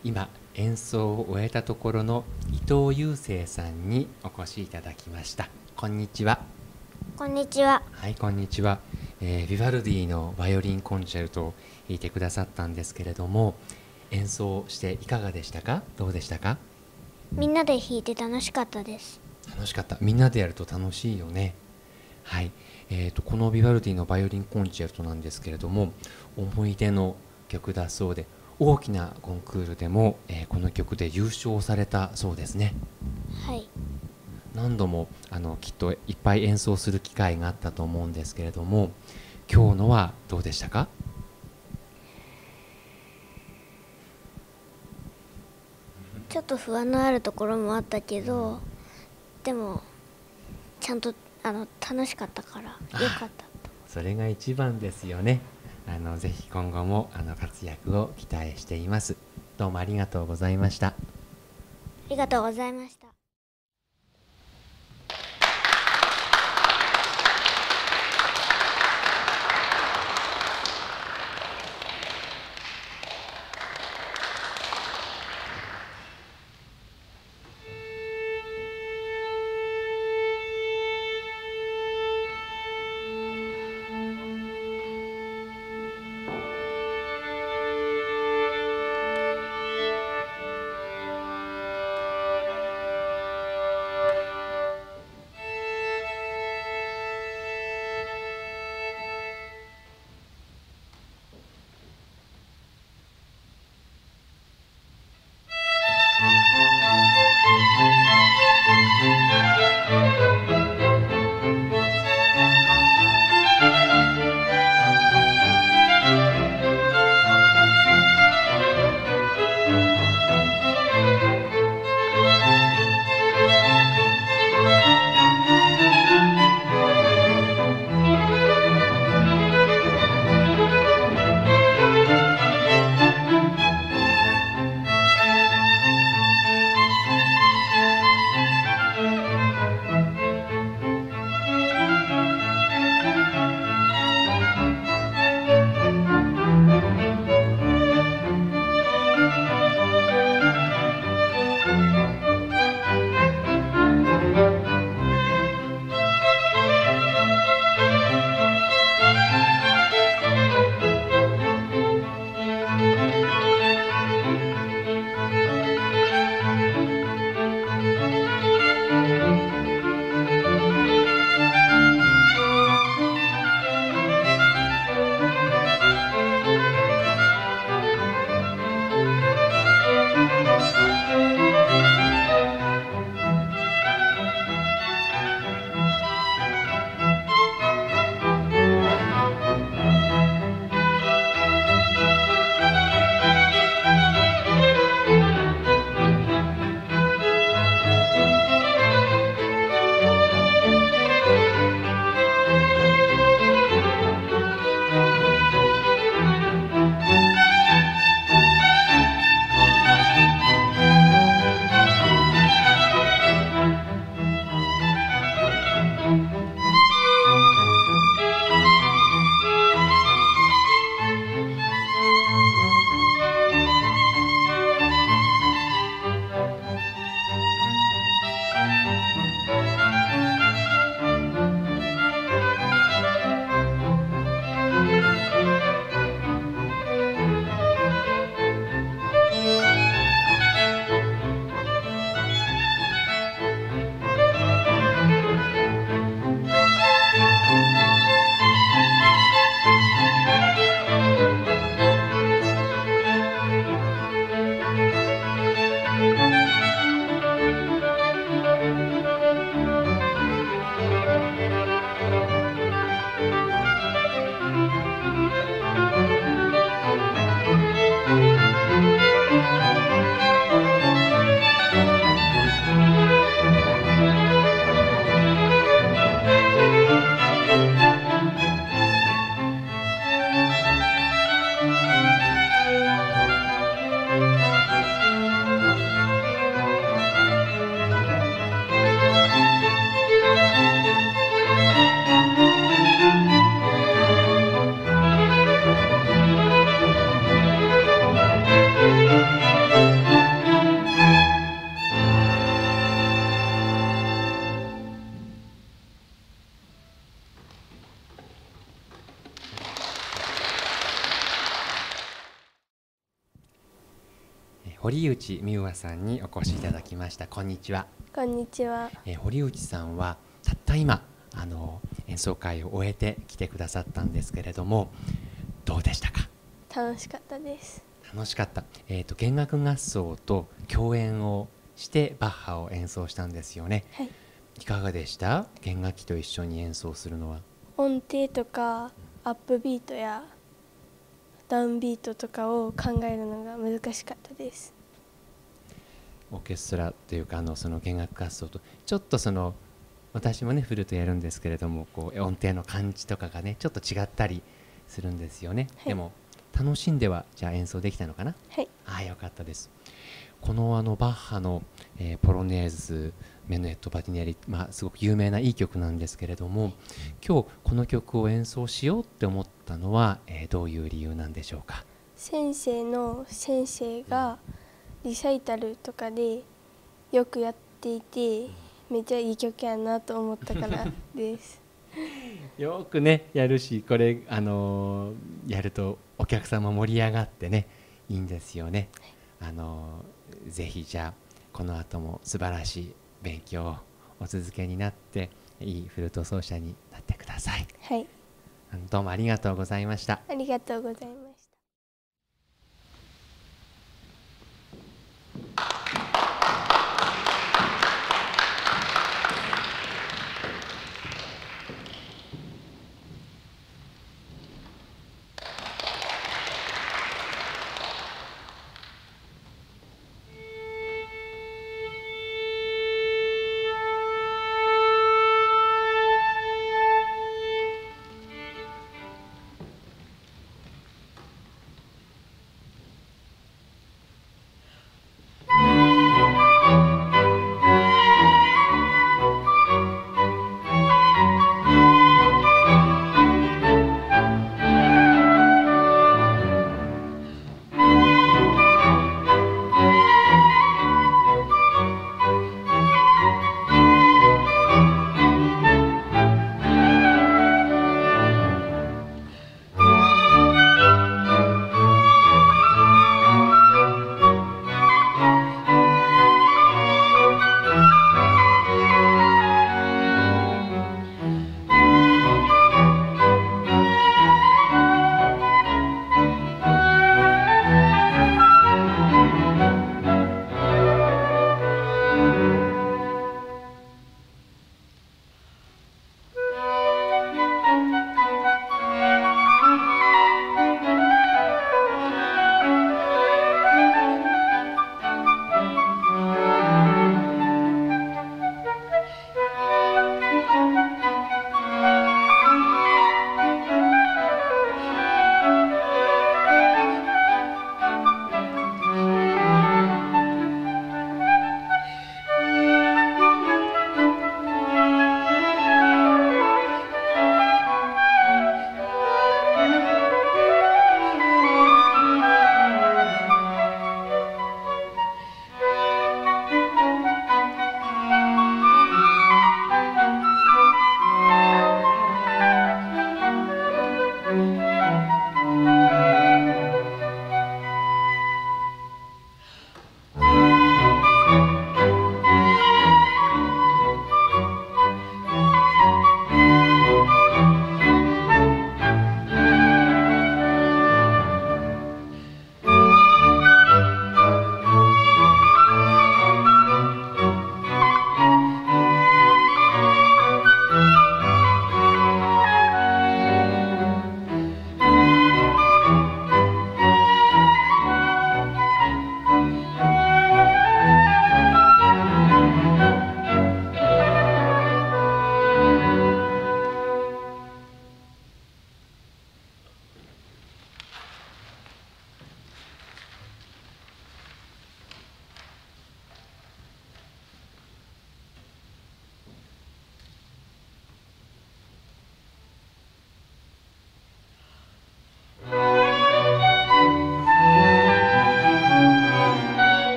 今演奏を終えたところの伊藤雄生さんにお越しいただきました。こんにちは。 こんにちは。 はい、こんにちは。ヴィヴァルディのバイオリンコンチェルトを弾いてくださったんですけれども、演奏していかがでしたか？どうでしたか？ みんなで弾いて楽しかったです。 楽しかった。みんなでやると楽しいよね。はい。このヴィヴァルディのバイオリンコンチェルトなんですけれども、思い出の曲だそうで、大きなコンクールでも、この曲で優勝されたそうですね。 はい。 何度もきっといっぱい演奏する機会があったと思うんですけれども、今日のはどうでしたか？ ちょっと不安のあるところもあったけど、でもちゃんと楽しかったからよかった。 それが一番ですよね。ぜひ今後も活躍を期待しています。どうもありがとうございました。 ありがとうございました。 堀内美羽さんにお越しいただきました。こんにちは。 こんにちは。 堀内さんはたった今演奏会を終えて来てくださったんですけれども、どうでしたか？ 楽しかったです。 楽しかった。弦楽合奏と共演をしてバッハを演奏したんですよね。 はい。 いかがでした？弦楽器と一緒に演奏するのは。 音程とかアップビートやダウンビートとかを考えるのが難しかったです。 オーケストラというかその弦楽合奏とちょっと私もねフルートやるんですけれども、こう音程の感じとかがねちょっと違ったりするんですよね。 はい、 でも楽しんではじゃあ演奏できたのかな？ はい。 ああ、よかったです。このバッハの、ポロネーズメヌエット・バティネリ、すごく有名ないい曲なんですけれども、今日この曲を演奏しようって思ったのは、どういう理由なんでしょうか？ 先生がリサイタルとかでよくやっていて、めっちゃいい曲やなと思ったからですよくねやるし、これやるとお客様盛り上がってねいいんですよね。ぜひじゃあこの後も素晴らしい勉強をお続けになっていいフルート奏者になってください。 はい。 どうもありがとうございました。 ありがとうございます。